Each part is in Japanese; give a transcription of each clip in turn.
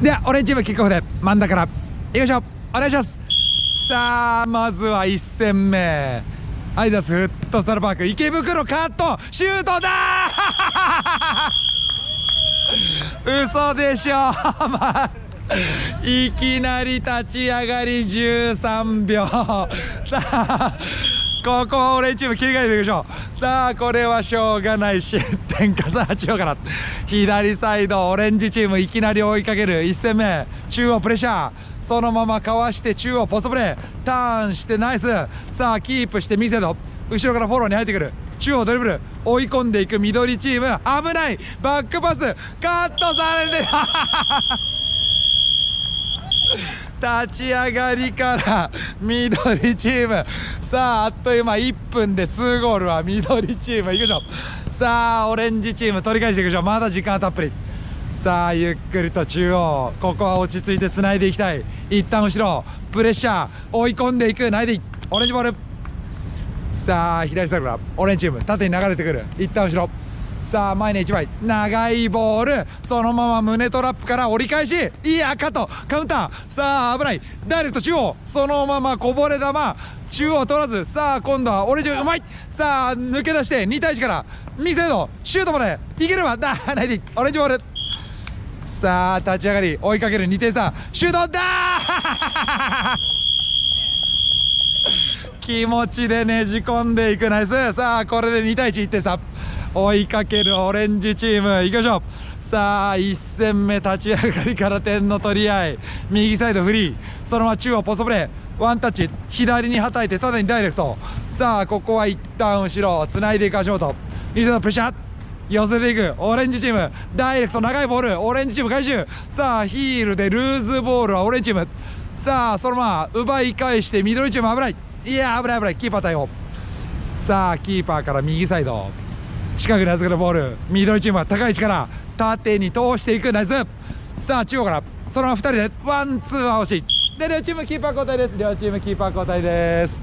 ではオレンジチームキックオフで真ん中からいきましょう。お願いします。さあまずは1戦目アイダスフットサルパーク池袋カットシュートだー嘘でしょいきなり立ち上がり13秒さあここオレンジチーム切り替えていきましょう。さあこれはしょうがない失点か。さあ中央から左サイドオレンジチームいきなり追いかける1戦目中央プレッシャーそのままかわして中央ポストプレーターンしてナイス。さあキープして右サイド後ろからフォローに入ってくる中央ドリブル追い込んでいく緑チーム危ないバックパスカットされて立ち上がりから緑チームさああっという間1分で2ゴールは緑チームいきましょう。さあオレンジチーム取り返していきましょう。まだ時間たっぷり。さあゆっくりと中央ここは落ち着いてつないでいきたい。一旦後ろプレッシャー追い込んでいくナイディオレンジボール。さあ左サイドからオレンジチーム縦に流れてくる一旦後ろさあ前に1枚長いボールそのまま胸トラップから折り返しいやカットカウンターさあ危ないダイレクト中央そのままこぼれ球中央取らずさあ今度はオレンジうまいさあ抜け出して2対1から右サイドシュートまでいければだナイディオレンジボール。さあ立ち上がり追いかける2点差シュートだ気持ちでねじ込んでいくナイス。さあこれで2対11点差追いかけるオレンジチームいきましょう。さあ1戦目立ち上がりから点の取り合い右サイドフリーそのまま中央ポストプレーワンタッチ左にはたいて縦にダイレクトさあここは一旦後ろつないでいく足元右サイドプレッシャー寄せていくオレンジチームダイレクト長いボールオレンジチーム回収さあヒールでルーズボールはオレンジチームさあそのまま奪い返して緑チーム危ないいや危ない危ないキーパー対応さあキーパーから右サイド近くに預けるボール緑チームは高い位置から縦に通していくナイス。さあ中央からそのまま2人でワンツーは惜しいで両チームキーパー交代です。両チームキーパー交代です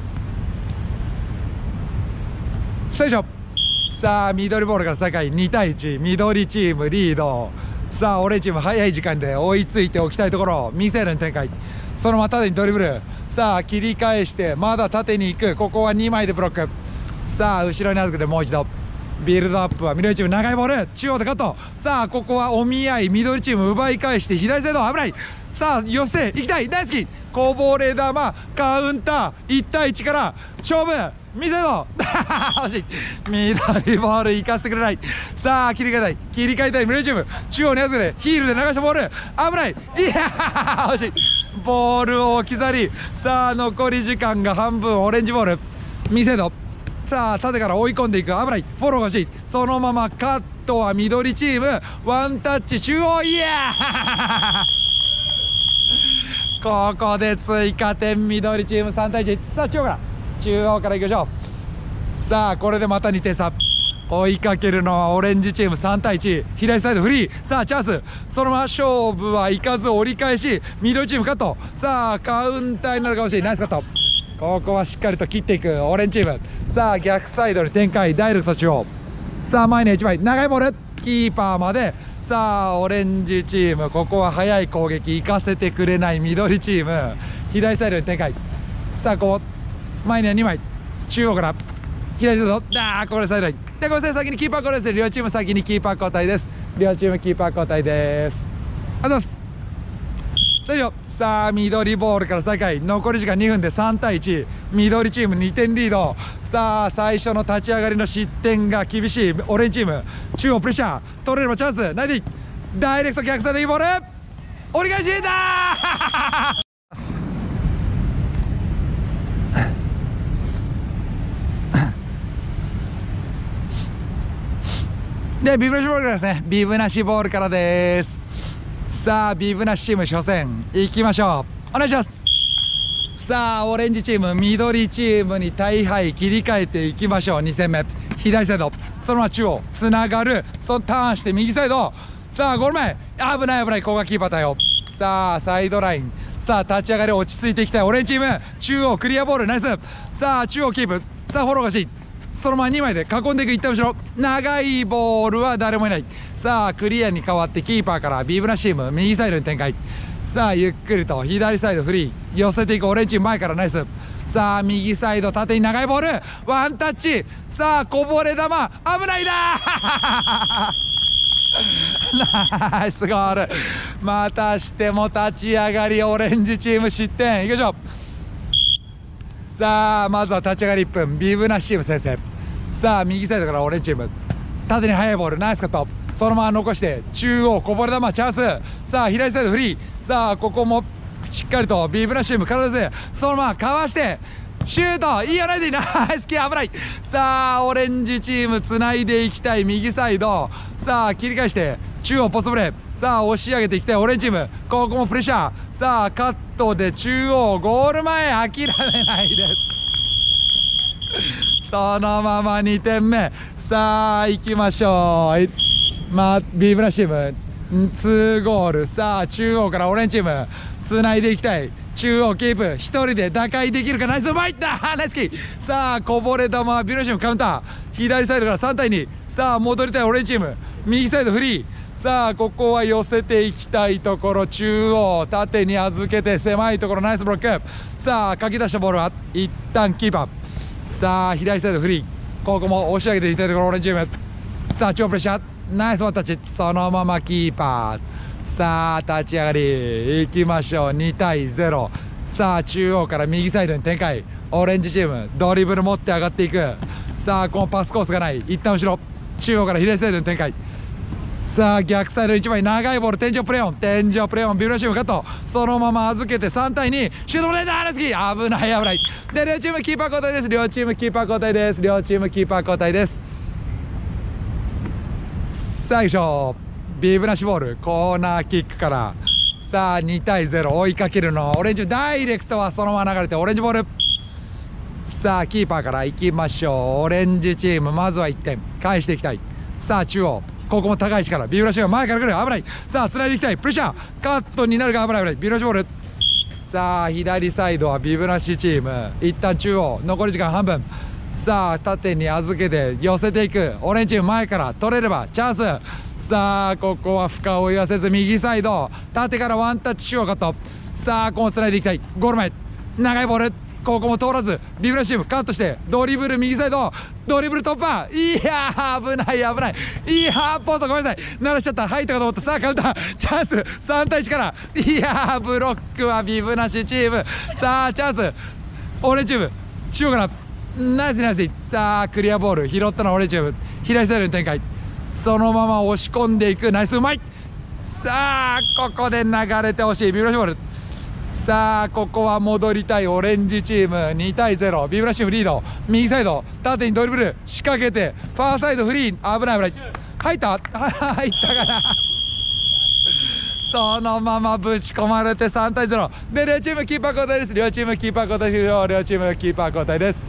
最初さあ緑ボールから再開2対1緑チームリードさあオレンジチーム早い時間で追いついておきたいところ右サイドに展開そのまま縦にドリブルさあ切り返してまだ縦に行くここは2枚でブロックさあ後ろに預けてもう一度ビルドアップは緑チーム長いボール中央でカットさあここはお見合い緑チーム奪い返して左サイド危ないさあ寄せていきたい大好きこぼれ球カウンター1対1から勝負見せろ惜しい緑ボール生かしてくれないさあ切り替えたい緑チーム中央に預けてヒールで流したボール危ないいや惜しいボールを置き去りさあ残り時間が半分オレンジボール見せろさあ縦から追い込んでいく危ないフォローが欲しいそのままカットは緑チームワンタッチ中央いやここで追加点緑チーム3対1さあ中央からいきましょう。さあこれでまた2点差追いかけるのはオレンジチーム3対1左サイドフリーさあチャンスそのまま勝負はいかず折り返し緑チームカットさあカウンターになるかもしれないナイスカットここはしっかりと切っていくオレンジチームさあ逆サイドに展開ダイレクト中央さあ前に1枚長いボールキーパーまでさあオレンジチームここは速い攻撃行かせてくれない緑チーム左サイドに展開さあこう前には2枚中央から左サイドこれサイドラインでごめんなさい先にキーパー交代です。両チーム先にキーパー交代です両チームキーパー交代ですありがとうございます最初さあ緑ボールから再開残り時間2分で3対1緑チーム2点リードさあ最初の立ち上がりの失点が厳しいオレンジチーム中央プレッシャー取れればチャンスナイディダイレクト逆サイドいいボール折り返しだでビブナシボールからですねビブナシボールからですさあビブナシチーム初戦いきましょうお願いしますさあオレンジチーム緑チームに大敗切り替えていきましょう2戦目左サイドそのまま中央つながるそのターンして右サイドさあゴール前危ないここがキーパー対応さあサイドラインさあ立ち上がり落ち着いていきたいオレンジチーム中央クリアボールナイスさあ中央キープさあフォローが欲しいそのまま2枚で囲んでいく。一旦後ろ長いボールは誰もいない。さあクリアに変わってキーパーからビブラシーム右サイドに展開。さあゆっくりと左サイドフリー寄せていく。オレンジ前からナイス。さあ右サイド縦に長いボールワンタッチ。さあこぼれ球危ないだナイスゴール。またしても立ち上がりオレンジチーム失点。いきましょう。さあまずは立ち上がり1分ビブナシーム先生。さあ右サイドからオレンジチーム縦に速いボールナイスカット。そのまま残して中央こぼれ球チャンス。さあ左サイドフリー。さあここもしっかりとビブラシーム体でそのままかわしてシュート。いいよないでいい。ナイスキー危ない。さあオレンジチームつないでいきたい右サイド。さあ切り返して中央ポストプレー。さあ押し上げていきたいオレンジチーム。ここもプレッシャー。さあカットで中央ゴール前諦めないでそのまま2点目。さあ行きましょう。ビブラシーム2ゴール。さあ中央からオレンジチームつないでいきたい。中央キープ1人で打開できるか。ナイスうまいったナイスキー。さあこぼれ球ビブラシームカウンター左サイドから3対2。さあ戻りたいオレンジチーム右サイドフリー。さあここは寄せていきたいところ。中央縦に預けて狭いところナイスブロック。さあかき出したボールは一旦キーパー。さあ左サイドフリー。ここも押し上げていきたいところオレンジチーム。さあ超プレッシャーナイスワンタッチ。そのままキーパー。さあ立ち上がりいきましょう。2対0。さあ中央から右サイドに展開。オレンジチームドリブル持って上がっていく。さあこのパスコースがない。一旦後ろ中央から左サイドに展開。さあ逆サイド1枚長いボール天井プレーオンビブラシームカット。そのまま預けて3対2シュートブレーダーナイスキー危ない危ない。で両チームキーパー交代です。両チームキーパー交代です。両チームキーパー交代です。最初ビブラシボールコーナーキックから。さあ2対0追いかけるのオレンジダイレクトはそのまま流れてオレンジボール。さあキーパーからいきましょう。オレンジチームまずは1点返していきたい。さあ中央ここも高い位置からビブラシが前から来る危ない。さあつないでいきたいプレッシャーカットになるが危ない危ない。ビブラシボール。さあ左サイドはビブラシチーム一旦中央残り時間半分。さあ縦に預けて寄せていくオレンジチーム前から取れればチャンス。さあここは負荷を言わせず右サイド縦からワンタッチしようカット。さあこうつないでいきたいゴール前長いボールここも通らずビブラシームカットしてドリブル右サイドドリブル突破。いやー危ない危ない。いやーポストごめんなさい鳴らしちゃった。入ったかと思った。さあカウンターチャンス3対1から。いやーブロックはビブなしチーム。さあチャンスオレンジチーム中央からナイスナイス。さあクリアボール拾ったのはオレンジチーム左サイドに展開。そのまま押し込んでいくナイスうまい。さあここで流れてほしいビブラシボール。さあここは戻りたいオレンジチーム2対0ビブラシームリード右サイド縦にドリブル仕掛けてファーサイドフリー危ない危ない。入った入ったかなそのままぶち込まれて3対0で両チームキーパー交代です。両チームキーパー交代です。両チームキーパー交代です。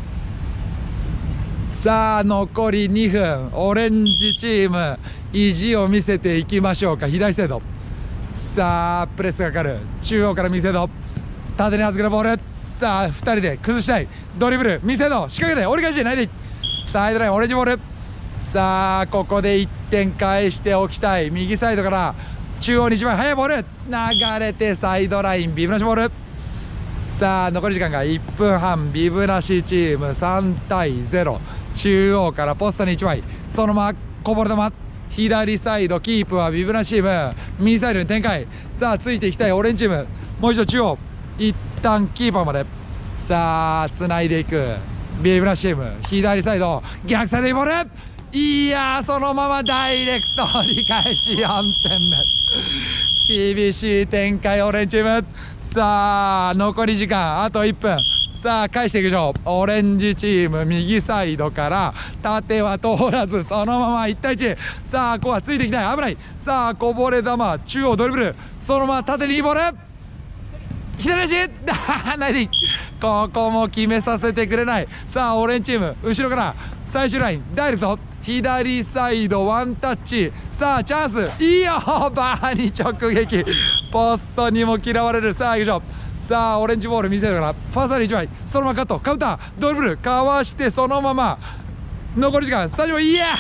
さあ残り2分オレンジチーム意地を見せていきましょうか。左サイドさあプレスがかかる中央から右サイド縦に預けるボール。さあ2人で崩したいドリブル右サイド仕掛けて折り返しないでサイドラインオレンジボール。さあここで1点返しておきたい右サイドから中央に一番速いボール流れてサイドラインビブなしボール。さあ残り時間が1分半ビブなしチーム3対0中央からポストに1枚そのままこぼれ球左サイドキープはビブナシチーム右サイドに展開。さあついていきたいオレンジチームもう一度中央一旦キーパーまで。さあつないでいくビブナシチーム左サイド逆サイドにボール。いやーそのままダイレクト折り返し4点目厳しい展開オレンジチーム。さあ残り時間あと1分。さあ返していきましょう。オレンジチーム右サイドから縦は通らずそのまま1対1。さあここはついていきたい危ない。さあこぼれ球中央ドリブルそのまま縦にいいボール左足ないでいい。ここも決めさせてくれない。さあオレンジチーム後ろから最終ラインダイレクト左サイドワンタッチ。さあチャンスいいよバーに直撃ポストにも嫌われる。さあいきましょう。さあオレンジボール見せるからファーサード1枚そのままカットカウンタードリブルかわしてそのまま残り時間30秒。いや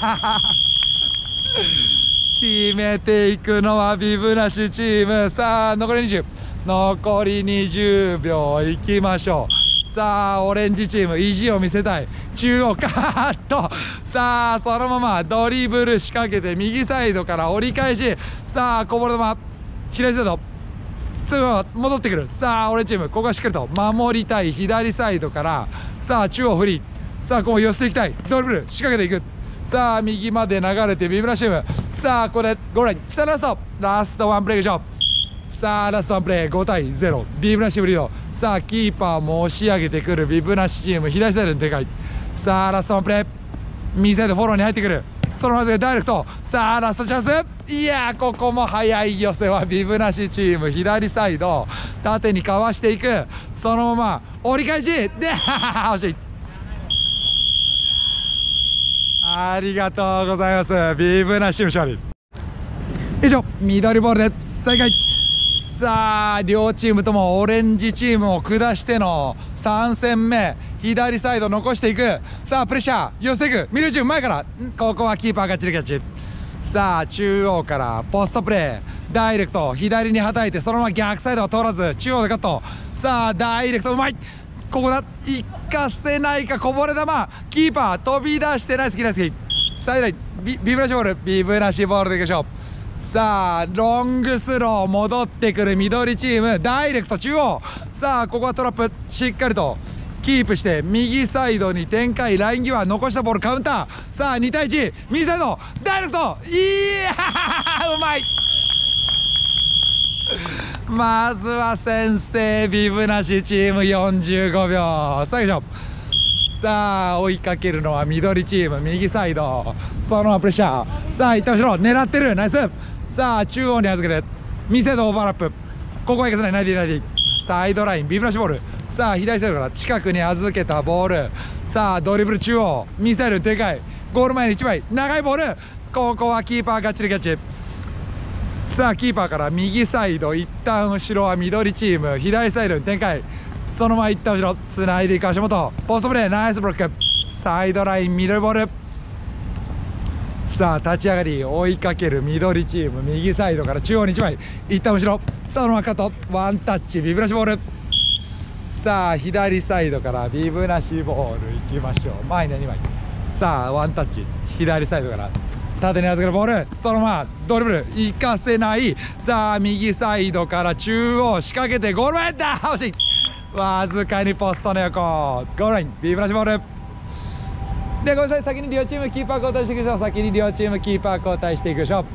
決めていくのはビブなしチーム。さあ残り20、残り20秒いきましょう。さあオレンジチーム意地を見せたい。中央カーッと。さあそのままドリブル仕掛けて右サイドから折り返し。さあこぼれ球左サイドすぐ戻ってくる。さあオレンジチームここはしっかりと守りたい。左サイドからさあ中央フリー。さあここ寄せていきたい。ドリブル仕掛けていく。さあ右まで流れてビブラシウム。さあこれゴールライン。さあラストワンプレーでしょ。さあラストワンプレー5対0ビブナシブリード。さあキーパーも押し上げてくるビブナシチーム。左サイドにでかい。さあラストワンプレー右サイドフォローに入ってくる。そのままでダイレクト。さあラストチャンス。いやここも速い寄せはビブナシチーム。左サイド縦にかわしていく。そのまま折り返しで惜しい。ありがとうございます。ビブナシチーム勝利。以上緑ボールで再開。さあ両チームともオレンジチームを下しての3戦目。左サイド残していく。さあプレッシャー寄せていく。緑チーム前から。ここはキーパーがチリキャッチ。さあ中央からポストプレーダイレクト左にはたいてそのまま逆サイドは通らず中央でカット。さあダイレクトうまい。ここだ行かせないか。こぼれ球キーパー飛び出してナイスキーナイスキー。最大ビブラシボールビブラシボールでいきましょう。さあロングスロー戻ってくる緑チーム。ダイレクト中央。さあここはトラップしっかりとキープして右サイドに展開。ライン際残したボールカウンター。さあ2対1右サイドダイレクト。いやうまい。まずは先制ビブなしチーム45秒。さあいきましょう。さあ追いかけるのは緑チーム。右サイドそのままプレッシャー。さあ一旦後ろ狙ってる。ナイス。さあ中央に預ける右サイドオーバーラップ。ここはいかせない。ナイディナイディサイドラインビブなしボール。さあ左サイドから近くに預けたボール。さあドリブル中央右サイドにでかい。ゴール前に1枚長いボール。ここはキーパーがっちりキャッチ。さあキーパーから右サイド一旦後ろは緑チーム。左サイドに展開。そのまま一旦後ろつないでいく足元ポストプレーナイスブロック。サイドライン緑ボール。さあ立ち上がり追いかける緑チーム。右サイドから中央に1枚一旦後ろ。さあそのままカットワンタッチビブなしボール。さあ左サイドからビブなしボールいきましょう。前に2枚。さあワンタッチ左サイドから縦に預けるボール。そのままドリブル行かせない。さあ右サイドから中央仕掛けてゴール前だ惜しい。わずかにポストの横ゴールラインビブなしボールで。ごめんなさい先に両チームキーパー交代していきましょう。先に両チームキーパー交代していきましょ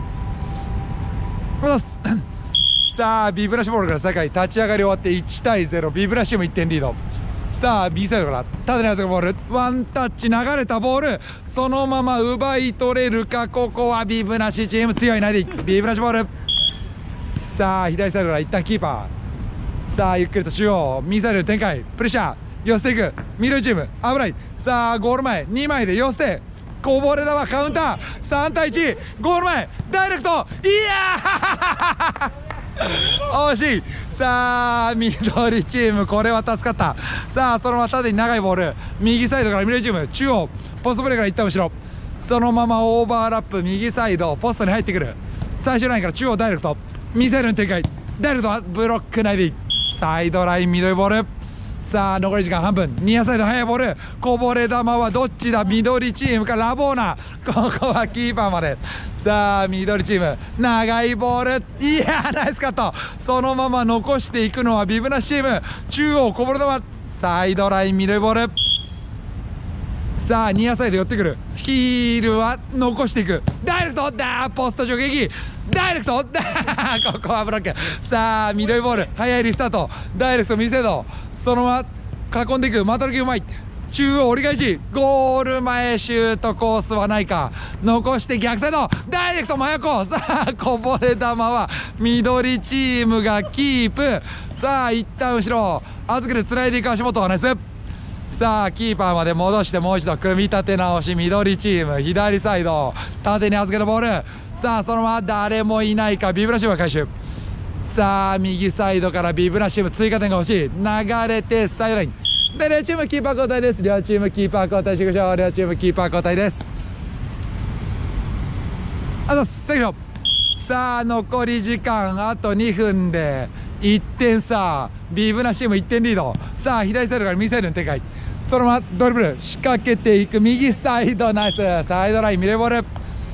う。さあビブラシボールから再開。立ち上がり終わって1対0ビブラシチーム1点リード。さあ B サイドから縦に預けるボールワンタッチ流れたボールそのまま奪い取れるか。ここはビブなしチーム強い。ないでビブラシボール。さあ左サイドから一旦キーパー。さあゆっくりと中央右サイドに展開プレッシャー寄せていく緑チーム危ない。さあゴール前2枚で寄せてこぼれ球カウンター3対1ゴール前ダイレクト。いや惜しい。さあ緑チームこれは助かった。さあそのまま縦に長いボール右サイドから緑チーム中央ポストプレーから一旦後ろそのままオーバーラップ右サイドポストに入ってくる。最終ラインから中央ダイレクト右サイドに展開ダイレクトはブロック内でサイドライン緑ボール。さあ残り時間半分ニアサイド速いボールこぼれ球はどっちだ。緑チームかラボーナ。ここはキーパーまで。さあ緑チーム長いボールいやナイスカット。そのまま残していくのはビブナシチーム。中央こぼれ球サイドライン緑ボール。さあニアサイド寄ってくるヒールは残していくダイレクトだポスト直撃ダイレクトだここはブロック。さあ緑ボール速いリスタートダイレクト右サイドそのまま囲んでいく股抜きうまい。中央折り返しゴール前シュートコースはないか。残して逆サイドダイレクト真横。さあこぼれ球は緑チームがキープ。さあ一旦後ろ預けてつないでいく足元はナイス。さあキーパーまで戻してもう一度組み立て直し緑チーム左サイド縦に預けるボール。さあそのまま誰もいないかビブラシウムが回収。さあ右サイドからビブラシウム追加点が欲しい。流れてサイドラインで両チームキーパー交代です。両チームキーパー交代していきましょう。両チームキーパー交代です。あとさあ残り時間あと2分で1点差、ビブナチーム1点リード。さあ左サイドから右サイドの展開、そのままドリブル仕掛けていく、右サイドナイス、サイドラインミレーボール。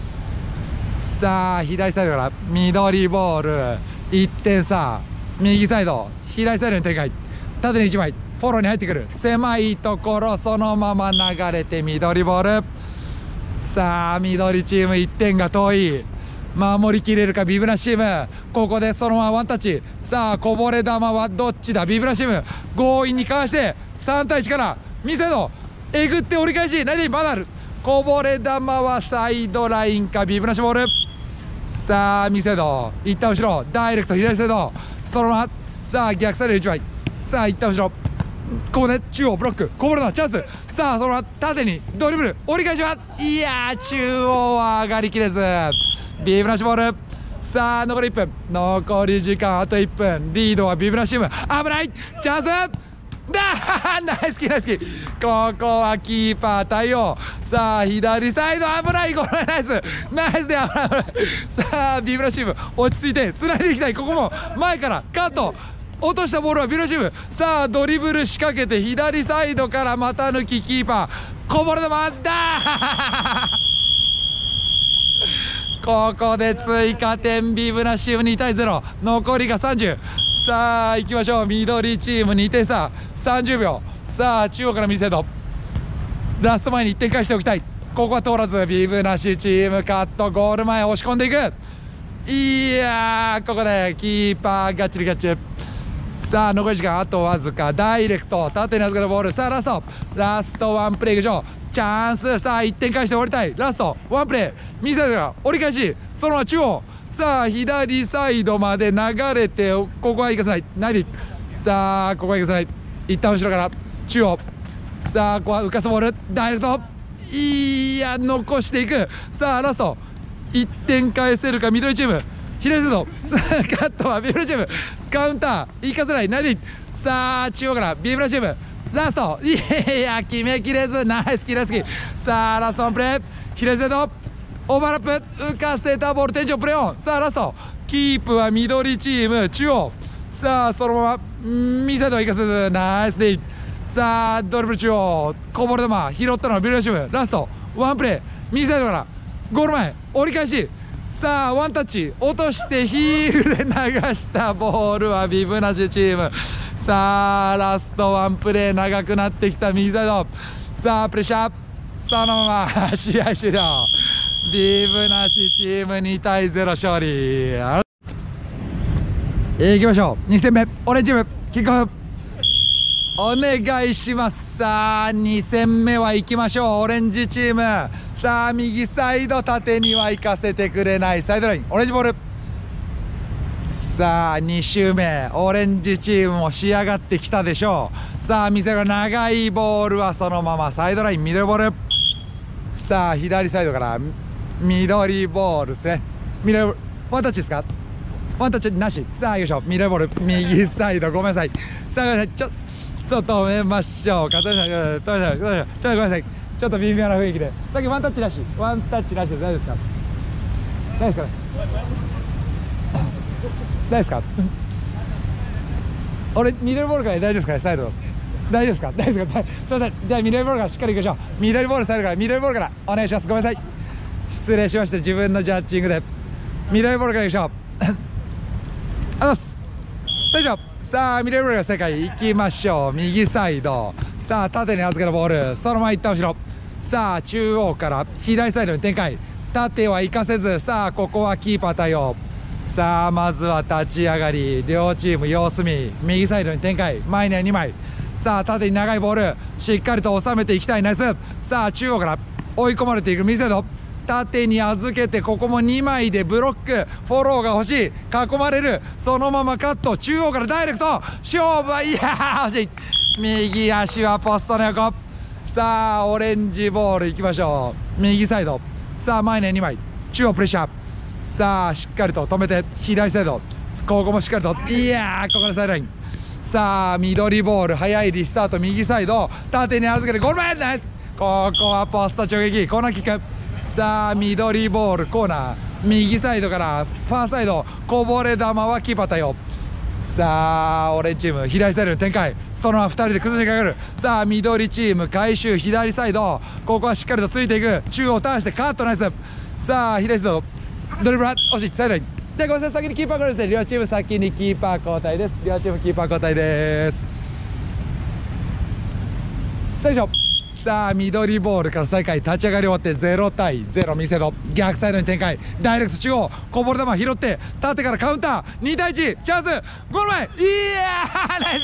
さあ左サイドから緑ボール、1点差、右サイド左サイドの展開、縦に1枚フォローに入ってくる、狭いところそのまま流れて緑ボール。さあ緑チーム1点が遠い、守りきれるかビブナシチーム。ここでそのままワンタッチ。さあこぼれ球はどっちだ、ビブナシチーム強引にかわして3対1から右サイドえぐって折り返し、何でまだある、こぼれ球はサイドラインかビブナシボール。さあ右サイド一旦後ろダイレクト左サイドそのまま、さあ逆サイド1枚、さあ一旦後ろここで中央ブロック、こぼれのチャンス。さあそのまま縦にドリブル折り返しは、いやー中央は上がりきれずビブナシボール。さあ残り1分、残り時間あと1分、リードはビブナシチーム。危ないチャンスだナイスキーナイスキー、ここはキーパー対応。さあ左サイド危ない、これナイスナイスで危ない危ない。さあビブナチーム落ち着いてつないでいきたい。ここも前からカット落としたボールはビブナチーム。さあドリブル仕掛けて左サイドから股抜きキーパー、こぼれ球だここで追加点、ビブナチーム2対0、残りが30。さあ行きましょう、緑チーム2点差30秒。さあ中央から右サイドラスト前に1点返しておきたい。ここは通らずビブナシチームカット、ゴール前押し込んでいく。いやーここでキーパーガッチリガッチ。さあ残り時間あとわずか、ダイレクト縦に預かるボール。さあラストワンプレーいきましょう、チャンス。さあ1点返して終わりたい。ラストワンプレー右サイドから折り返し、そのまま中央、さあ左サイドまで流れて、ここは行かせないナイビ。さあここは行かせない、一旦後ろから中央。さあここは浮かすボールダイレクト、いや残していく。さあラスト1点返せるか緑チーム、左サイドカットはビブラチーム、カウンター行かせないナイビ。さあ中央からビブラチームラスト、いや決めきれず、ナイスキーナイスキー。さあラストワンプレー左サイドオーバーラップ浮かせたボール天井プレーオン。さあラストキープは緑チーム中央。さあそのまま右サイドは行かせずナイスデイ。さあドリブル中央こぼれ球拾ったのはビブラチーム。ラストワンプレー右サイドからゴール前折り返し。さあワンタッチ落としてヒールで流したボールはビブナシチーム。さあラストワンプレー長くなってきた右サイド。さあプレッシャーそのまま試合終了、ビブナシチーム2対0勝利。いきましょう2戦目、オレンジチームキックオフお願いします。さあ2戦目は行きましょう、オレンジチーム。さあ右サイド縦には行かせてくれない、サイドラインオレンジボール。さあ2周目オレンジチームも仕上がってきたでしょう。さあ店が長いボールはそのままサイドラインミドルボール。さあ左サイドから緑ボールですね。ミドルワンタッチですか、ワンタッチなし。さあよいしょミドルボール右サイドごめんなさい。さあごめんなさい、ちょっと止めましょう。ちょっとごめんなさい、ちょっと微妙な雰囲気で。さっきワンタッチなし、ワンタッチなしで大丈夫ですか、大丈夫ですかね、大丈夫ですか俺ミドルボールから大丈夫ですかね、サイド大丈夫ですか、大丈夫ですか、すいません。じゃあミドルボールからしっかりいきましょう。ミドルボールサイドからミドルボールからお願いします。ごめんなさい、失礼しました。自分のジャッジングでミドルボールからいきましょうあざっす。最初さあミドルボールが世界行きましょう。右サイドさあ縦に預けるボールそのまま一旦後ろ。さあ中央から左サイドに展開、縦は行かせず。さあここはキーパー対応。さあまずは立ち上がり両チーム様子見、右サイドに展開、前には2枚。さあ縦に長いボールしっかりと収めていきたい、ナイス。さあ中央から追い込まれていく右サイド、縦に預けてここも2枚でブロック、フォローが欲しい、囲まれる、そのままカット、中央からダイレクト勝負は、いやー惜しい、右足はポストの横。さあオレンジボールいきましょう。右サイドさあ前に2枚中央プレッシャー。さあしっかりと止めて左サイド、ここもしっかりと、いやーここでサイドライン。 さあ緑ボール速いリスタート右サイド縦に預けてゴール前ナイス。ここはポスト直撃コーナーキック。さあ緑ボールコーナー右サイドからファーサイドこぼれ球はキーパー対応。さあオレンジチーム左サイドの展開そのまま2人で崩しかかる。さあ緑チーム回収左サイドここはしっかりとついていく中央ターンしてカットナイス。さあ左サイドドリブル惜しいサイドにでごめんなさい先にキーパー交代ですね。両チーム先にキーパー交代です。両チームキーパー交代です。最初さあ緑ボールから再開立ち上がり終わって0対0見せろ逆サイドに展開ダイレクト中央こぼれ球拾って縦からカウンター2対1チャンスゴール前いやーナイ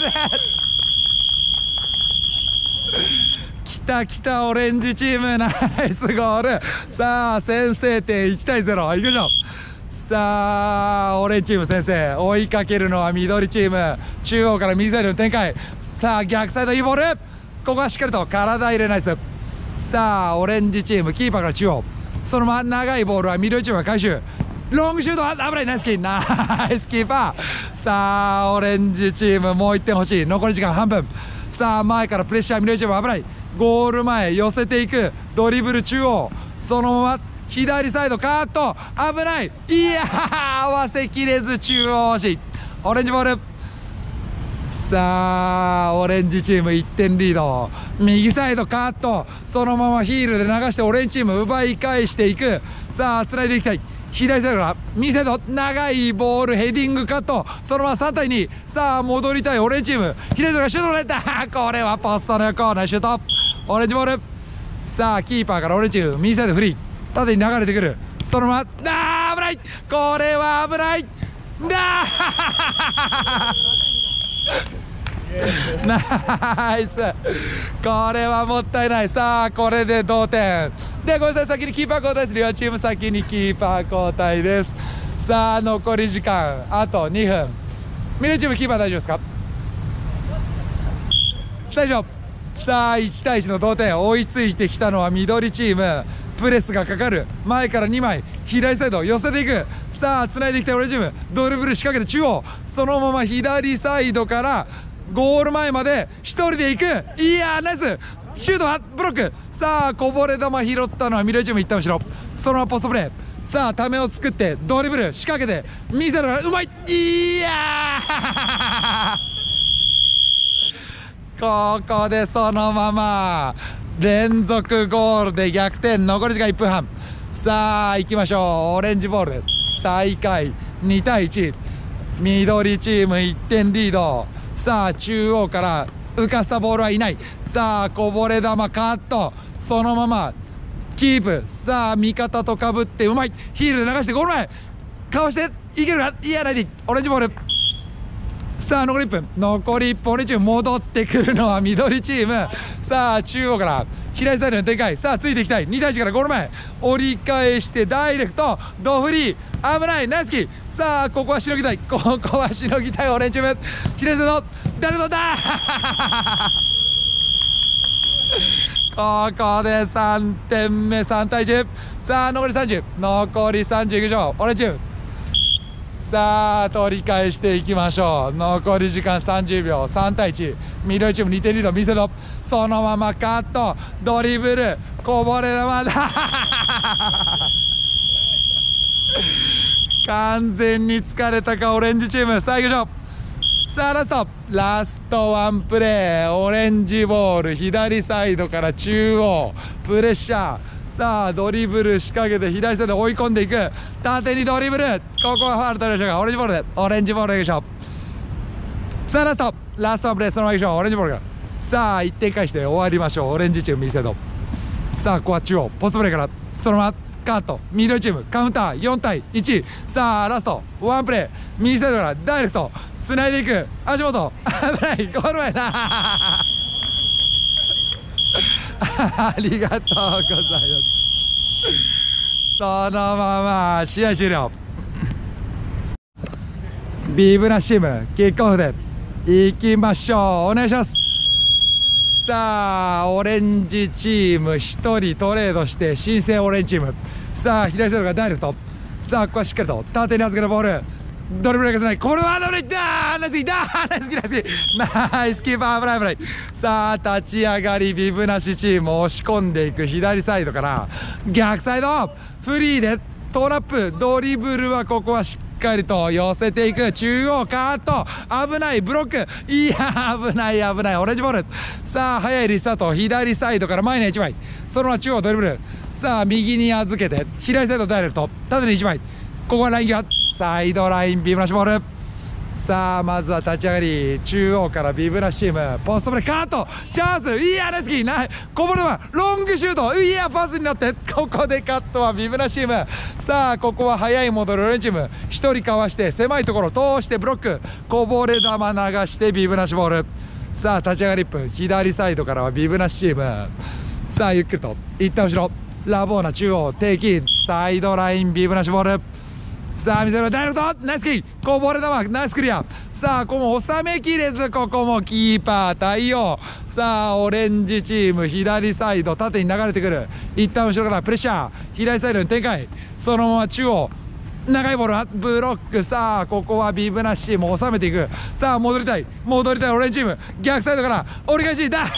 ス来たオレンジチームナイスゴール。さあ先制点1対0いきましょう。さあオレンジチーム先制追いかけるのは緑チーム中央から右サイドの展開さあ逆サイドいいボールここはしっかりと体入れナイス。さあオレンジチームキーパーから中央そのまま長いボールは緑チームが回収ロングシュートは危ないナイスキーパー。さあオレンジチームもう1点欲しい残り時間半分。さあ前からプレッシャー緑チーム危ないゴール前寄せていくドリブル中央そのまま左サイドカーット危ないいや合わせきれず中央惜しいオレンジボール。さあオレンジチーム1点リード右サイドカットそのままヒールで流してオレンジチーム奪い返していく。さあつないでいきたい左サイドから右サイド長いボールヘディングカットそのまま3対2さあ戻りたいオレンジチーム左サイドからシュートを狙ったこれはポストの横ナイスシュートオレンジボール。さあキーパーからオレンジチーム右サイドフリー縦に流れてくるそのまま危ないこれは危ないナイスこれはもったいない。さあこれで同点でごめんなさい先にキーパー交代です。両チーム先にキーパー交代です。さあ残り時間あと2分緑チームキーパー大丈夫ですか最初さあ1対1の同点追いついてきたのは緑チームプレスがかかる前から2枚左サイド寄せていくさあつないできたオレンジチームドリブル仕掛けて中央そのまま左サイドからゴール前まで1人で行くいやーナイスシュートはブロックさあこぼれ球拾ったのは緑チーム一旦後ろそのままポストプレーさあためを作ってドリブル仕掛けて右サイドからうまいいやーここでそのまま連続ゴールで逆転残り時間1分半さあ行きましょうオレンジボールで再開2対1緑チーム1点リードさあ中央から浮かせたボールはいないさあこぼれ球カットそのままキープさあ味方とかぶってうまいヒールで流してゴール前かわしていけるかいやないでオレンジボールさあ残り1分残り1分オレンジチーム戻ってくるのは緑チームさあ中央から左サイドの展開さあついていきたい2対1からゴール前折り返してダイレクトドフリー危ないナイスキーさあここはしのぎたいここはしのぎたいオレンジチーム左サイド誰だったここで3点目3対10さあ残り30残り30いきましょうオレンジチームさあ取り返していきましょう残り時間30秒3対1緑チーム2点リード見せろそのままカットドリブルこぼれ球だ完全に疲れたかオレンジチームさあ行きましょうさあラストワンプレーオレンジボール左サイドから中央プレッシャーさあドリブル仕掛けて左サイド追い込んでいく縦にドリブルここはファウル取りましょうかオレンジボールでオレンジボールでいきましょうさあラストワンプレーそのままいきましょうオレンジボールがさあ1点返して終わりましょうオレンジチーム右サイドさあここは中央ポストプレーからそのままカット緑チームカウンター4対1さあラストワンプレー右サイドからダイレクトつないでいく足元危ないゴール前なありがとうございますそのまま試合終了ビブナッシュチームキックオフでいきましょうお願いしますさあオレンジチーム1人トレードして新生オレンジチームさあ左サイドがダイレクトさあここはしっかりと縦に預けるボールドリブルがしない。これはドリブルだー、ナイスキーだー、ナイスキー、ナイスキー、ナイスキーパー、危ない危ない。さあ立ち上がりビブなしチーム押し込んでいく。左サイドから逆サイドフリーでトラップ、ドリブルはここはしっかりと寄せていく。中央カーッと危ない、ブロック、いや危ない危ない、オレンジボール。さあ早いリスタート、左サイドから前に1枚、そのまま中央ドリブル、さあ右に預けて左サイドダイレクト、縦に1枚、ここはライン際、サイドラインビブなしボール。さあまずは立ち上がり中央からビブなしチームポストプレーカットチャンス、いやナイスキーない、こぼれはロングシュート、いやパスになって、ここでカットはビブなしチーム。さあここは早い戻るオレンジチーム、1人かわして狭いところ通してブロック、こぼれ球流してビブなしボール。さあ立ち上がり1分、左サイドからはビブなしチーム。さあゆっくりと一旦後ろ、ラボーナ中央定期サイドラインビブなしボール。さあ見せろダイレクトナイスキー、こぼれ球ナイスクリア。さあここも収めきれず、ここもキーパー対応。さあオレンジチーム左サイド縦に流れてくる、一旦後ろからプレッシャー、左サイドに展開、そのまま中央長いボールはブロック。さあここはビブなしチーム収めていく。さあ戻りたいオレンジチーム、逆サイドから折り返しだ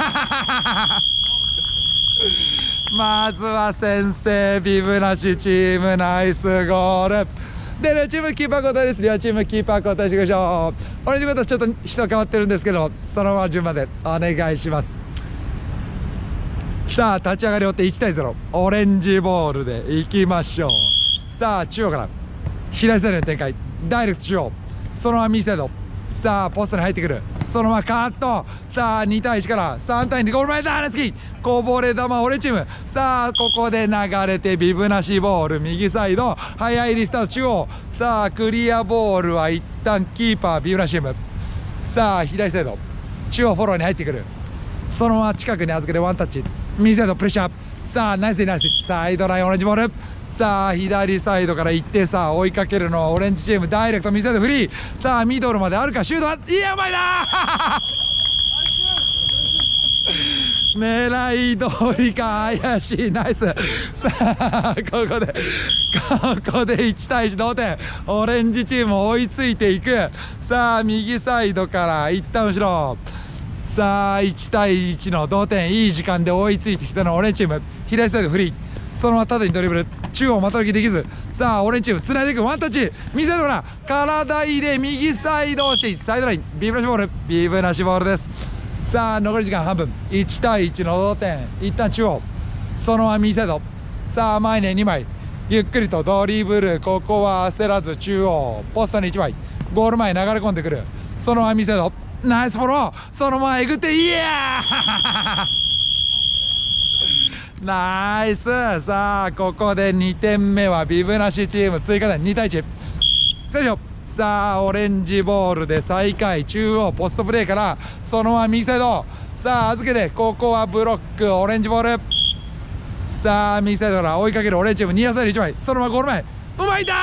まずは先制ビブなしチーム、ナイスゴールで、両チームキーパー交代です。両チームキーパー交代していきましょう。オレンジことちょっと人変わってるんですけど、そのまま順番でお願いします。さあ立ち上がり追って1対0、オレンジボールでいきましょう。さあ中央から左サイドに展開、ダイレクト中央、そのまま右サイド、さあポストに入ってくる、そのままカット。さあ2対1から3対2、ゴール前だナイスキー、こぼれ球オレンジチーム。さあここで流れてビブなしボール、右サイド早いリスタート中央。さあクリアボールは一旦キーパービブなしチーム。さあ左サイド中央フォローに入ってくる、そのまま近くに預けてワンタッチ、右サイドプレッシャー。さあナイスナイス、サイドラインオレンジボール。さあ左サイドから行って、さあ追いかけるのはオレンジチーム、ダイレクト右サイドフリー。さあミドルまであるか、シュートは、いやうまいな狙い通りか、怪しい、ナイス。さあここで1対1同点、オレンジチーム追いついていく。さあ右サイドから一旦後ろ、さあ1対1の同点、いい時間で追いついてきたのはオレンジチーム、左サイドフリー、そのまま縦にドリブル、中央股抜きできず。さあオレンジチームつないでいく、ワンタッチ右サイドから体入れ右サイド押し、サイドラインビブなしボール、ビブなしボールです。さあ残り時間半分、1対1の同点、一旦中央、そのまま右サイド、さあ前に2枚ゆっくりとドリブル、ここは焦らず中央ポストに1枚、ゴール前流れ込んでくる、そのまま右サイドナイスフォロー、そのままえぐって、いやナイス。さあここで2点目はビブなしチーム追加点、2対1最初。さあオレンジボールで再開、中央ポストプレーからそのまま右サイド、さあ預けてここはブロック、オレンジボール。さあ右サイドから追いかけるオレンジチーム、ニアサイド1枚、そのままゴール前、うまいだ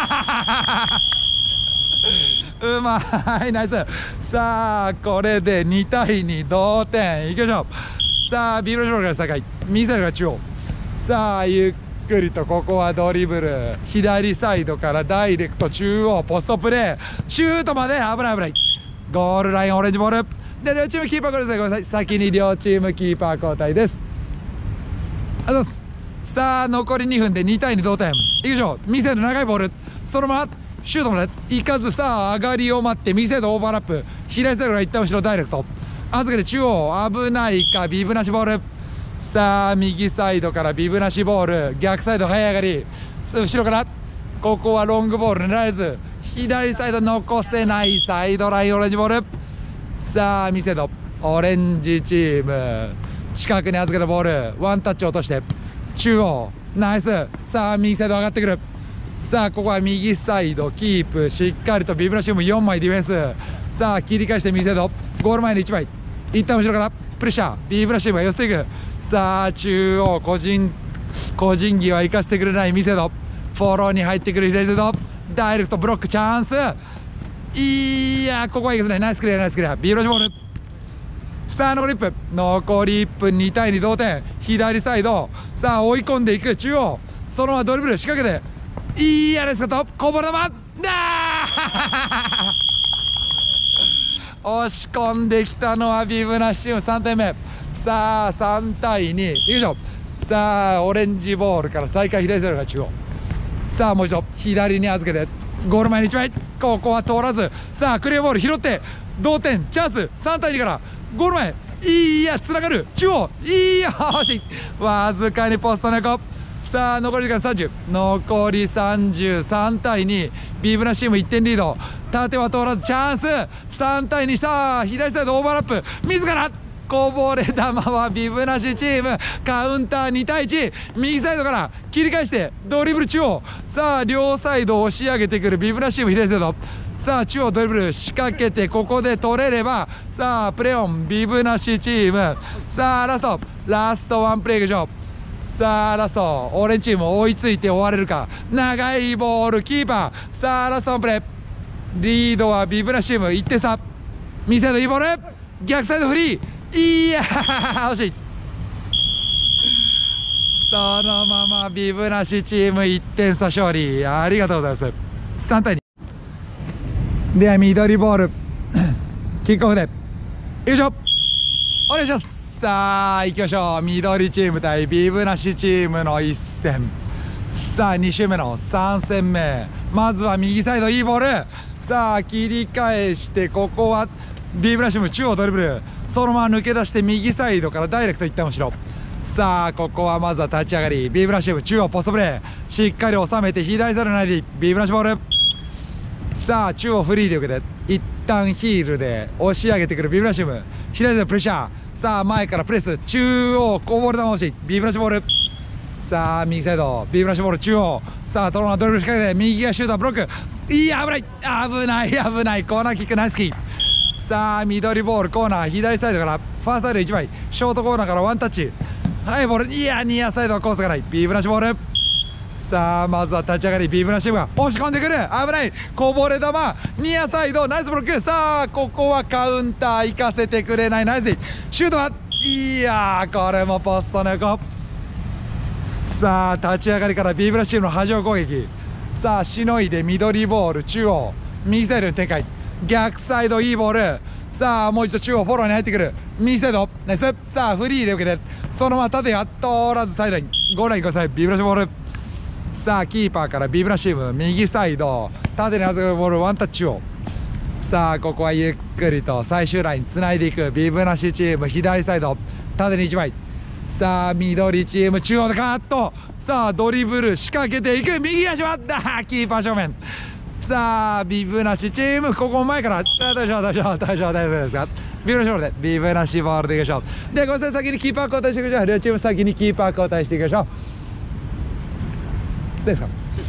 うまい、ナイス。さあこれで2対2同点、いきましょう。さあビブラシボールから再開、右サイドから中央、さあゆっくりとここはドリブル、左サイドからダイレクト中央ポストプレー、シュートまで危ない危ない、ゴールラインオレンジボールで、両チームキーパー交代、ごめんなさい、先に両チームキーパー交代です。ありがとうございます。さあ残り2分で2対2同点、いきましょう。右サイド長いボール、そのままシュートまでいかず、さあ上がりを待って右サイドオーバーラップ、左サイドから一旦後ろダイレクト預けて中央危ないか、ビブなしボール。さあ右サイドからビブなしボール、逆サイド早上がり、後ろからここはロングボール狙えず、左サイド残せない、サイドラインオレンジボール。さあ右サイドオレンジチーム近くに預けたボール、ワンタッチ落として中央ナイス。さあ右サイド上がってくる、さあここは右サイドキープ、しっかりとビブラシウム4枚ディフェンス。さあ切り返して右サイドゴール前に1枚、一旦後ろからプレッシャー、ビブラシウムが寄せていく。さあ中央個人技は生かしてくれない右サイド、フォローに入ってくる左サイド、ダイレクトブロックチャンス、いやここはいいですね、ナイスクリアナイスクリア、ビブラシボール。さあ残り1分、残り1分、2対2同点、左サイド、さあ追い込んでいく中央、そのままドリブル仕掛けて、いいやですかとこぼれ球だー押し込んできたのはビブナシチーム3点目。さあ3対2いきましょう。さあオレンジボールから再開左サイドが中央。さあもう一度左に預けてゴール前に1枚、ここは通らず。さあクリアボール拾って同点チャンス。3対2からゴール前、いやつながる中央、いや惜しい、わずかにポスト猫。さあ残り時間30、残り33対2、ビブナシチーム1点リード。縦は通らずチャンス。3対2、さあ左サイドオーバーラップ自らこぼれ球はビブナシチームカウンター2対1。右サイドから切り返してドリブル中央。さあ両サイド押し上げてくるビブナシチーム左サイド。さあ中央ドリブル仕掛けてここで取れれば、さあプレーオンビブナシチーム。さあラストワンプレー以上。さあラストオレンジチーム追いついて終われるか。長いボールキーパー。さあラストワンプレー、リードはビブナシチーム1点差。右サイドいいボール、逆サイドフリー、いや惜しい。そのままビブナシチーム1点差勝利。ありがとうございます。3対2では緑ボールキックオフでよいしょお願いします。さあ行きましょう。緑チーム対ビブナシチームの一戦。さあ2周目の3戦目、まずは右サイドいいボール。さあ切り返してここはビブナシチーム中央ドリブル、そのまま抜け出して右サイドからダイレクトいった後ろ。さあここはまずは立ち上がりビブナシチーム中央ポストプレーしっかり収めて左サイド内でビブナシボール。さあ中央フリーで受けて一旦ヒールで押し上げてくるビブナシチーム左サイドプレッシャー。さあ前からプレス中央こぼれ球欲しいビブナシボール。さあ右サイドビブナシボール中央。さあトロナドリブル仕掛けて右がシュートブロック、いや危ない危ないコーナーキックナイスキー。さあ緑ボールコーナー左サイドからファーサイド1枚ショートコーナーからワンタッチ、はいボール、いやニアサイドはコースがないビブナシボール。さあまずは立ち上がりビブナシチームが押し込んでくる、危ないこぼれ球ニアサイドナイスブロック。さあここはカウンター行かせてくれないナイスシュートは、いやこれもポスト猫。さあ立ち上がりからビブナシチームの波状攻撃。さあしのいで緑ボール中央右サイドに展開、逆サイドいいボール。さあもう一度中央フォローに入ってくる右サイドナイス。さあフリーで受けてそのまま縦は通らずサイドラインゴールライン5歳ビブナシボール。さあキーパーからビブナシチーム右サイド縦に預けるボールワンタッチを。さあここはゆっくりと最終ラインつないでいくビブナシチーム左サイド縦に1枚。さあ緑チーム中央でカット。さあドリブル仕掛けていく右足はキーパー正面。さあビブナシチームここ前から大丈夫ですか。ビブナシボールでビブナシボールでいきましょう。でごめんなさい先にキーパー交代していきましょう。両チーム先にキーパー交代していきましょう。どうですか。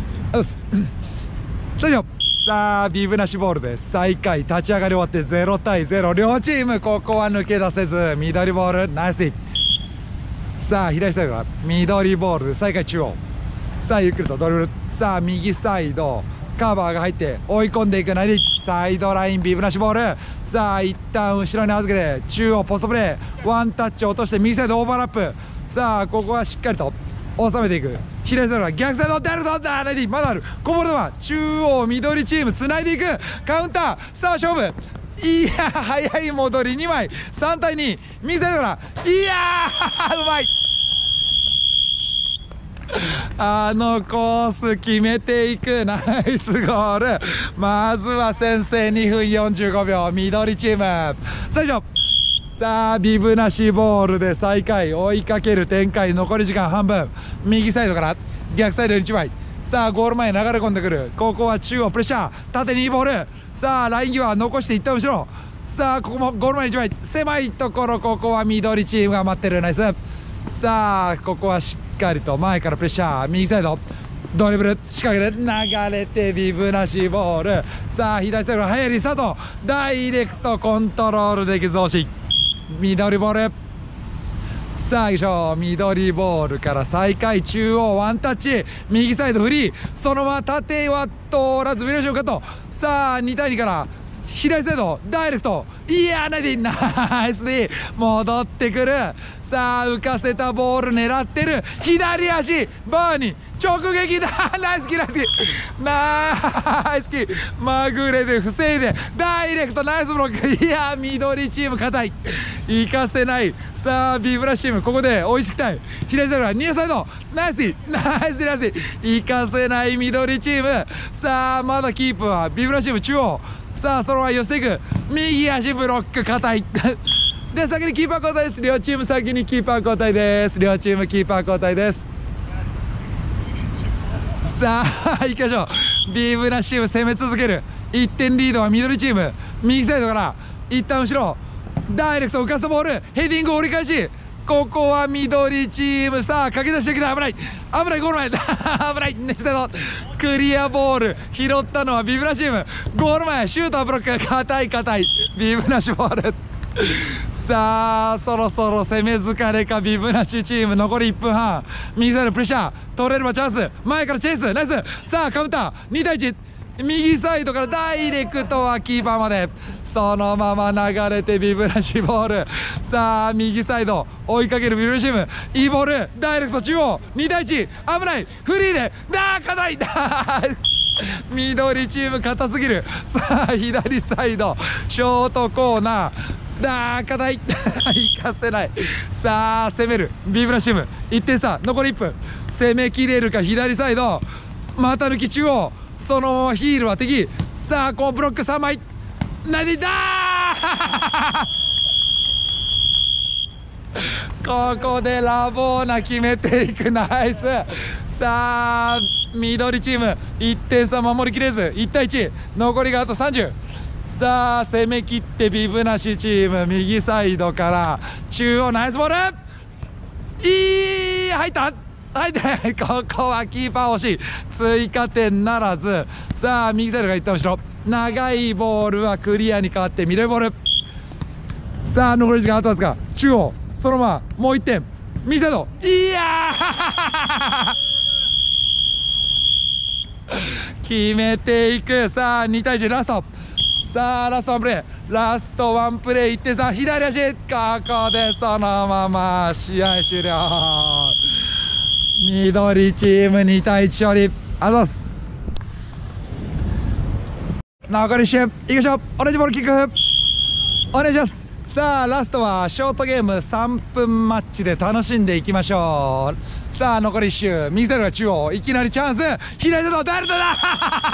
さあビブナシボールで最下位立ち上がり終わって0対0、両チームここは抜け出せず緑ボールナイスティー。さあ左サイドが緑ボールで最下位中央。さあゆっくりとドリブル。さあ右サイドカバーが入って追い込んでいくナイスサイドラインビブナシボール。さあ一旦後ろに預けて中央ポストプレーワンタッチ落として右サイドオーバーラップ。さあここはしっかりと収めていく左サイドが逆サイドダルドナイディまだあるこぼれ球中央緑チームつないでいくカウンター。さあ勝負、いや早い戻り2枚3対2右サイドからいやうまいあのコース決めていくナイスゴール。まずは先制2分45秒緑チーム最初。さあビブナシボールで再開追いかける展開残り時間半分右サイドから逆サイドに1枚。さあゴール前に流れ込んでくるここは中央プレッシャー縦にいいボール。さあライン際残していった後ろ。さあここもゴール前に1枚狭いところここは緑チームが待ってるナイス。さあここはしっかりと前からプレッシャー右サイドドリブル仕掛けて流れてビブナシボール。さあ左サイド早いリスタートダイレクトコントロールできず惜しい緑ボール。さあいきましょう緑ボールから再開中央ワンタッチ右サイドフリーそのまま縦は通らずビブナシカット。さあ2対2から左サイドダイレクト、いやーナイディ、ナイスで戻ってくる。さあ浮かせたボール狙ってる、左足バーに直撃だ、ナイスキーナイスキーナイスキー、まぐれで防いでダイレクト、ナイスブロック。いやー緑チーム硬い、行かせない。さあビブラシチームここで追いつきたい。左サイドからニアサイドナイスティナイスティナイスティ、行かせない緑チーム。さあまだキープはビブラシチーム中央。さあそのまま寄せていく、右足ブロック硬いで先にキーパー交代です。両チーム先にキーパー交代です。両チームキーパー交代です。さあ行きましょう。ビブラシチーム攻め続ける。1点リードは緑チーム。右サイドから一旦後ろダイレクト浮かすボール、ヘディング折り返し、ここは緑チーム。さあ駆け出してきた、危ない危ない、ゴール前危ないネクストクリアボール拾ったのはビブラシチーム。ゴール前シュートブロック、硬い硬いビブラシボールさあそろそろ攻め疲れかビブラシチーム。残り1分半、右サイドプレッシャー取れればチャンス、前からチェイスナイス。さあカウンター2対1、右サイドからダイレクトはキーパーまで、そのまま流れてビブラシボール。さあ右サイド追いかけるビブラシチーム、いいボールダイレクト中央2対1、危ないフリーで硬い緑チーム硬すぎる。さあ左サイドショートコーナー硬い行かせない。さあ攻めるビブラシチーム、1点差残り1分、攻めきれるか。左サイド股抜き中央、そのままヒールは敵。さあこうブロック3枚投げたここでラボーナ決めていく、ナイス。さあ緑チーム1点差守りきれず1対1、残りがあと30。さあ攻めきってビブナシチーム右サイドから中央ナイスボール、入った入ってない、ここはキーパー惜しい、追加点ならず。さあ右サイドが一旦後ろ、長いボールはクリアに変わってミドルボール。さあ残り時間あとわずか、中央そのままもう1点、右サイドいや決めていく。さあ2対1ラスト。さあラストワンプレー、ラストワンプレー1点差、左足ここでそのまま試合終了。緑チーム2対1勝利。ありがとうございます。残り1周いきましょう。オレンジボールキックお願いします。さあラストはショートゲーム3分マッチで楽しんでいきましょう。さあ残り1周、右サイドが中央、いきなりチャンス、左サイドダイレクトだ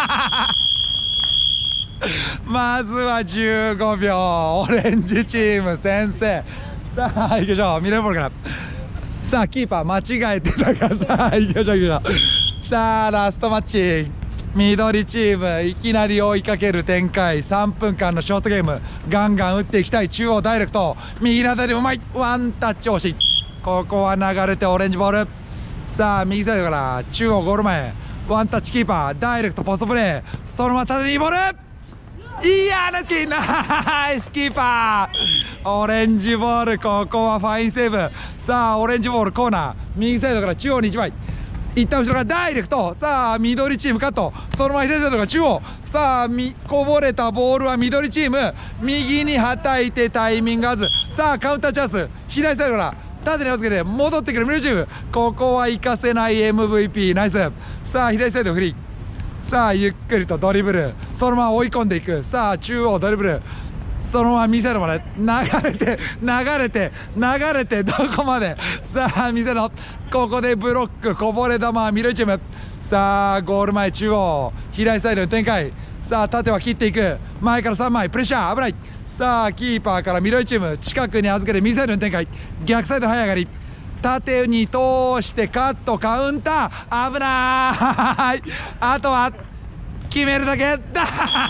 まずは15秒、オレンジチーム先制。さあ行きましょう、ミレーボールから。さあキーパー間違えてたから、さあ行きましょう行きましょう。さあラストマッチ、緑チームいきなり追いかける展開。3分間のショートゲームガンガン打っていきたい。中央ダイレクト、右の当たりうまい、ワンタッチ惜しい。ここは流れてオレンジボール。さあ右サイドから中央ゴール前、ワンタッチキーパーダイレクトポストプレー、そのまま縦にボール、いやナイスキー、ナイスキーパー、オレンジボール、ここはファインセーブ。さあオレンジボールコーナー、右サイドから中央に1枚、一旦後ろからダイレクト。さあ緑チームカット、そのまま左サイドから中央。さあこぼれたボールは緑チーム右にはたいてタイミング合わず。さあカウンターチャンス、左サイドから縦に預けて戻ってくる緑チーム、ここは行かせない MVP ナイス。さあ左サイドフリー、さあゆっくりとドリブル、そのまま追い込んでいく。さあ中央ドリブル、そのまま右サイドまで流れて流れて流れてどこまで。さあ右サイド、ここでブロックこぼれ球は緑チーム。さあゴール前中央左サイドの展開。さあ縦は切っていく、前から3枚プレッシャー危ない。さあキーパーから緑チーム近くに預けて右サイドの展開、逆サイド早上がり、縦に通してカットカウンター危ない。あとは決めるだけだ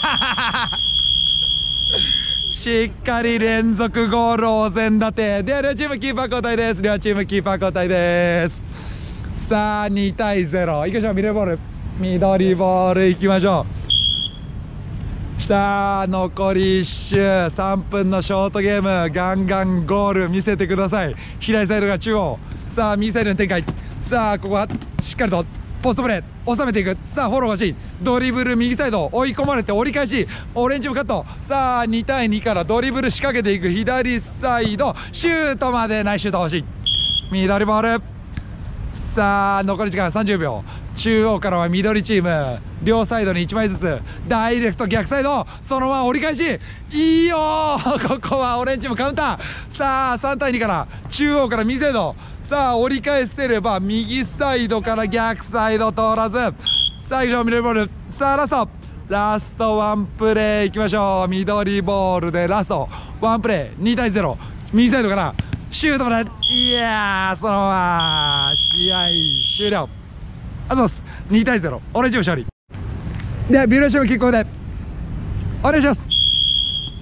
しっかり連続ゴールお膳立てで、両チームキーパー交代です。両チームキーパー交代です。さあ2対0いきましょう。緑ボール緑ボールいきましょう。さあ残り1周3分のショートゲーム、ガンガンゴール見せてください。左サイドが中央、さあ右サイドの展開。さあここはしっかりとポストプレー収めていく。さあフォローが欲しい。ドリブル右サイド追い込まれて折り返し、オレンジもカット。さあ2対2からドリブル仕掛けていく。左サイドシュートまでない。シュート欲しい。緑ボール。さあ残り時間30秒。中央からは緑チーム、両サイドに1枚ずつダイレクト逆サイド、そのまま折り返し、いいよーここはオレンジチームカウンター。さあ3対2から中央から右サイド、さあ折り返せれば右サイドから逆サイド通らず、さあ以上緑ボール。さあラストワンプレーいきましょう。緑ボールでラストワンプレー2対0、右サイドからシュートまで、いやーそのまま試合終了。あざっす。2対0、オレンジチーム勝利。ではビューラーショーキックオフでお願いします。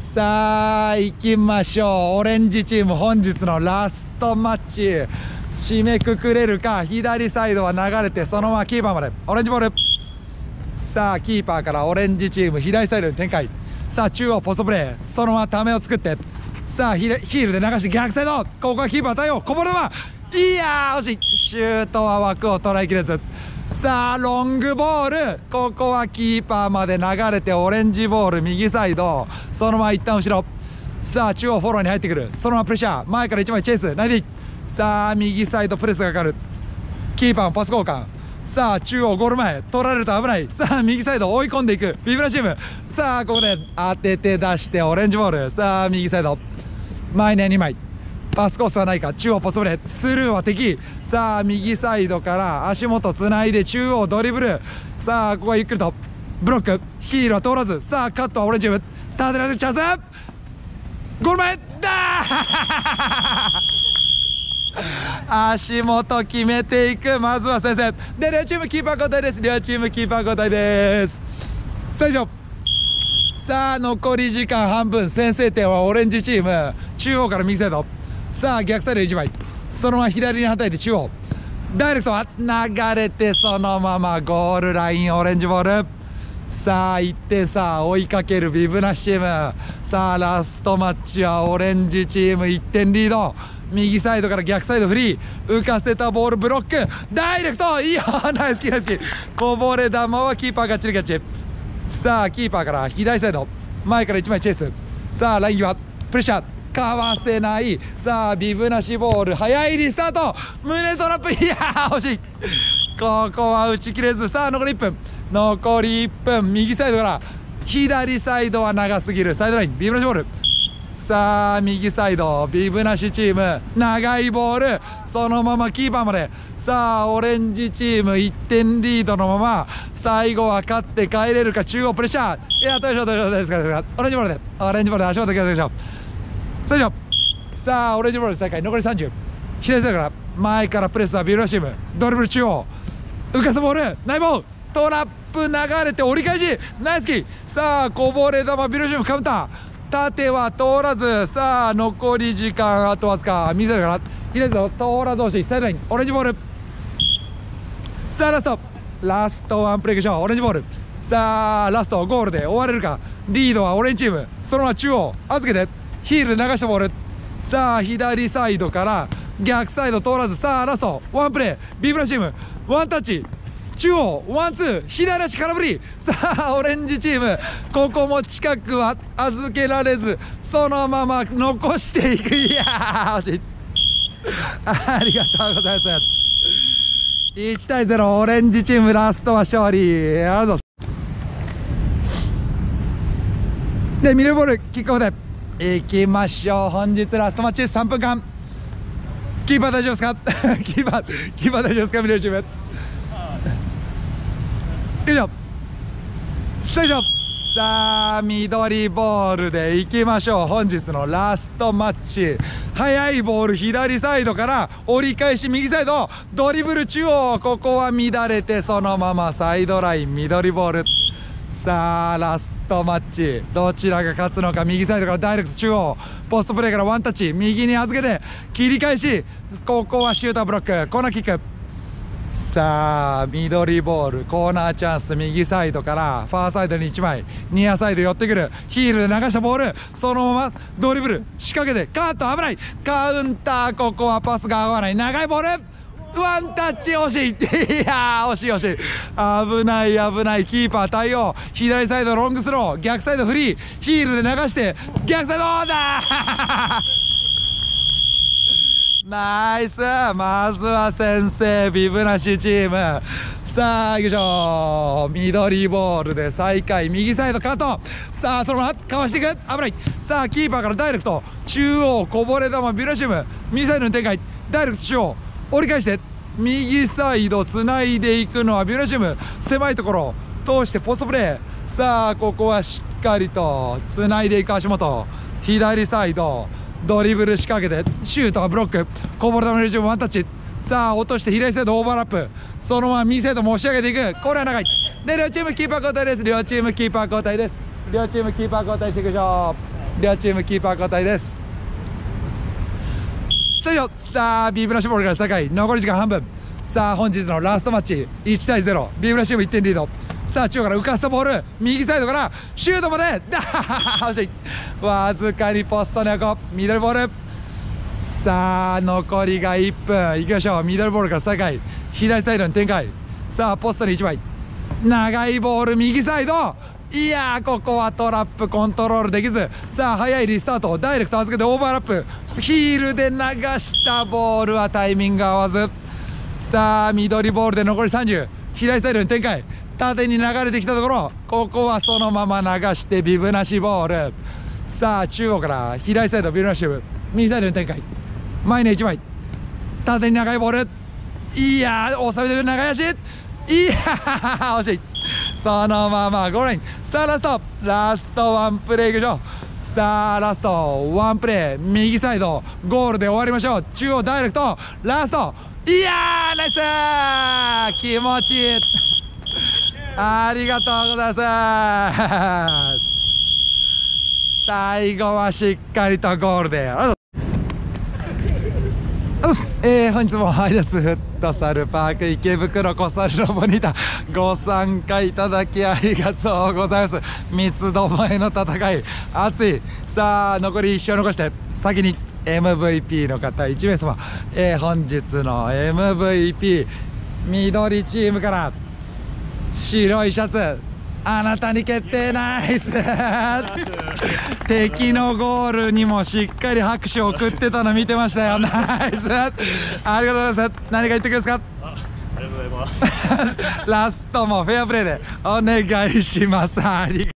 さあ行きましょう。オレンジチーム本日のラストマッチ締めくくれるか。左サイドは流れてそのままキーパーまでオレンジボール。さあキーパーからオレンジチーム左サイドに展開。さあ中央ポストプレー、そのままためを作って、さあヒールで流して逆サイド、ここはキーパー対応、こぼれは、いやー惜しい。シュートは枠を捉えきれず。さあロングボール、ここはキーパーまで流れてオレンジボール右サイド、そのまま一旦後ろ。さあ中央フォローに入ってくる。そのままプレッシャー、前から1枚チェイスナイディ。さあ右サイドプレスがかかる。キーパーもパス交換。さあ中央ゴール前取られると危ない。さあ右サイド追い込んでいくビブラチーム。さあここで当てて出してオレンジボール。さあ右サイド前に2枚パスコースはないか。中央ポストプレー、スルーは敵。さあ右サイドから足元つないで中央ドリブル。さあここはゆっくりとブロック、ヒールは通らず。さあカットはオレンジチーム、立てられるチャンス、ゴール前だ足元決めていく。まずは先制で両チームキーパー交代です。両チームキーパー交代です。最初さあ残り時間半分、先制点はオレンジチーム。中央から右サイド、さあ逆サイド1枚、そのまま左にはたいて中央ダイレクトは流れてそのままゴールラインオレンジボール。さあ1点差追いかけるビブナシチーム。さあラストマッチはオレンジチーム1点リード。右サイドから逆サイドフリー、浮かせたボールブロックダイレクト、いいよナイスキーナイスキー。こぼれ球はキーパーがっちりキャッチ。さあキーパーから左サイド前から1枚チェイス。さあライン際プレッシャーかわせない。さあビブなしボール早いリスタート、胸トラップ、いやー惜しい。ここは打ち切れず。さあ残り1分、残り1分、右サイドから左サイドは長すぎる。サイドラインビブなしボール。さあ右サイドビブなしチーム長いボール、そのままキーパーまで。さあオレンジチーム1点リードのまま最後は勝って帰れるか。中央プレッシャー、いやどうしようですか。オレンジボールで足元気をつけましょう。最初さあオレンジボール再開、残り30、左サイドから前からプレスはビブなしチーム、ドリブル中央浮かすボールナイボール、トラップ流れて折り返しナイスキー。さあこぼれ球ビブなしチームカウンター、縦は通らず。さあ残り時間あとわずか、右サイドから左サイド通らず惜しい。サイドラインオレンジボール。さあラストワンプレーでしょう。オレンジボール。さあラストゴールで終われるか。リードはオレンジチーム、そのまま中央預けてヒール流したボール。さあ左サイドから逆サイド通らず。さあラストワンプレービブラチームワンタッチ中央ワンツー左足空振り。さあオレンジチームここも近くは預けられず、そのまま残していく。いやー惜しいありがとうございます。1対0、オレンジチームラストは勝利。ありがとうございます。でミレーボールキックオフでいきましょう。本日ラストマッチ3分間、キーパー大丈夫ですかキーパー大丈夫ですか。ミレーチーム以上最初。さあ緑ボールでいきましょう。本日のラストマッチ、速いボール左サイドから折り返し右サイドドリブル中央、ここは乱れてそのままサイドライン緑ボール。さあラストマッチどちらが勝つのか。右サイドからダイレクト中央ポストプレーからワンタッチ右に預けて切り返し、ここはシューターブロックコーナーキック。さあ緑ボールコーナーチャンス、右サイドからファーサイドに1枚ニアサイド寄ってくる、ヒールで流したボールそのままドリブル仕掛けてカット危ないカウンター、ここはパスが合わない長いボールワンタッチ惜しい。いやー惜しい惜しい。危ない危ない。キーパー対応。左サイドロングスロー、逆サイドフリー、ヒールで流して逆サイドだナイス。まずは先制ビブなしチーム。さあ行きましょう。緑ボールで再開、右サイドカット。さあそのままかわしていく。危ない。さあキーパーからダイレクト中央、こぼれ球ビュラシウム、ミサイルの展開、ダイレクト中央折り返して右サイドつないでいくのはビュラシウム、狭いところ通してポストプレー。さあここはしっかりとつないでいく足元、左サイドドリブル仕掛けてシュートがブロック、こぼれ球のレジュームワンタッチ。さあ落として左サイドオーバーラップ、そのまま右サイドも押し上げていく。これは長いで、両チームキーパー交代です。両チームキーパー交代です。両チームキーパー交代していきましょう。両チームキーパー交代です。さあビブラシボールから再開、残り時間半分。さあ本日のラストマッチ1対0、ビブラシウム1点リード。さあ中央から浮かせたボール、右サイドからシュートまで惜しい。わずかにポストの横、ミドルボール。さあ残りが1分いきましょう。ミドルボールから再開、左サイドに展開。さあポストに1枚、長いボール右サイド。いやーここはトラップコントロールできず。さあ早いリスタート、ダイレクト預けてオーバーラップ、ヒールで流したボールはタイミング合わず。さあ緑ボールで残り30、左サイドに展開、縦に流れてきたところ、ここはそのまま流してビブなしボール。さあ中央から左サイドビブなし部、右サイドに展開、前に1枚、縦に長いボール。いやー収めてくる長い足。いやー惜しい。そのままゴールライン。さあラストワンプレーいきましょう。さあラストワンプレー、右サイドゴールで終わりましょう。中央ダイレクトラスト。いやーナイス、気持ちいいありがとうございます。最後はしっかりとゴールで。本日もアイダスフットサルパーク池袋コサルロボにご参加いただきありがとうございます。三つどもえの戦い熱い。さあ残り1勝残して先に MVP の方1名様、本日の MVP 緑チームから白いシャツあなたに決定。ナイス敵のゴールにもしっかり拍手を送ってたの見てましたよ。ナイスありがとうございます。何か言ってください。 ありがとうございますラストもフェアプレーでお願いします。